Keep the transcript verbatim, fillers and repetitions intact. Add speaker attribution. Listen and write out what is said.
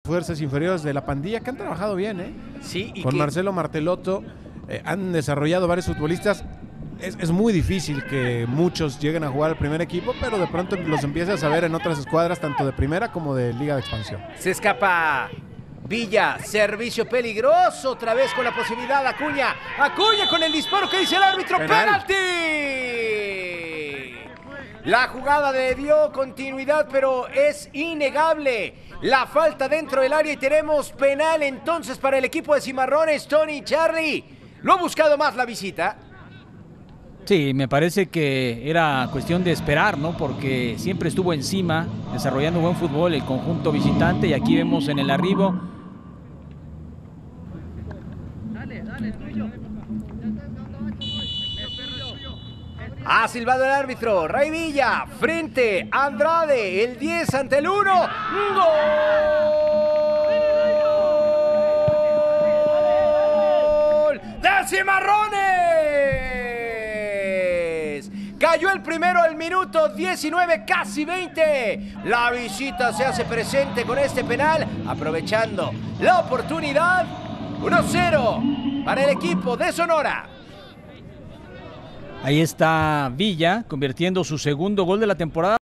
Speaker 1: fuerzas inferiores de la Pandilla, que han trabajado bien, ¿eh?
Speaker 2: Sí, y
Speaker 1: con
Speaker 2: que...
Speaker 1: Marcelo Martelotto eh, han desarrollado varios futbolistas. Es, es muy difícil que muchos lleguen a jugar al primer equipo, pero de pronto los empiezas a ver en otras escuadras, tanto de primera como de Liga de Expansión.
Speaker 2: Se escapa Villa, servicio peligroso, otra vez con la posibilidad, Acuña, Acuña con el disparo que dice el árbitro, penalti. La jugada le dio continuidad, pero es innegable la falta dentro del área y tenemos penal entonces para el equipo de Cimarrones. Tony, Charlie, lo ha buscado más la visita.
Speaker 3: Sí, me parece que era cuestión de esperar, ¿no? Porque siempre estuvo encima, desarrollando buen fútbol el conjunto visitante, y aquí vemos en el arribo.
Speaker 2: Ha silbado el árbitro, Ray Villa, frente a Andrade, el diez ante el uno. ¡Gol de Cimarrones! Cayó el primero al minuto diecinueve, casi veinte. La visita se hace presente con este penal, aprovechando la oportunidad. uno cero para el equipo de Sonora.
Speaker 3: Ahí está Villa, convirtiendo su segundo gol de la temporada.